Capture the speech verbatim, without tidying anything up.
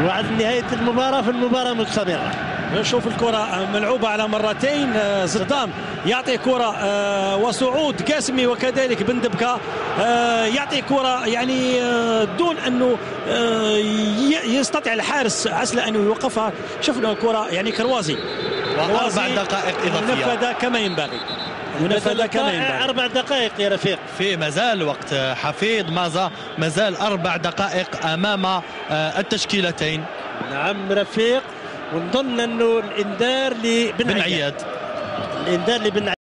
وعد نهاية المباراة في المباراة مستمرة. نشوف الكرة ملعوبة على مرتين، صدام يعطي كرة وصعود قاسمي وكذلك بندبكة يعطي كرة يعني دون أنه يستطيع الحارس عسل أنه يوقفها. شفنا الكرة يعني كروازي وأربع دقائق إضافية منفذة كما ينبغي، منفذة كما ينبغي. أربع دقائق يا رفيق، في مازال وقت حفيظ مازا، مازال أربع دقائق أمام التشكيلتين. نعم رفيق، ونظن أنه الإنذار لبن عياد، الإنذار لبن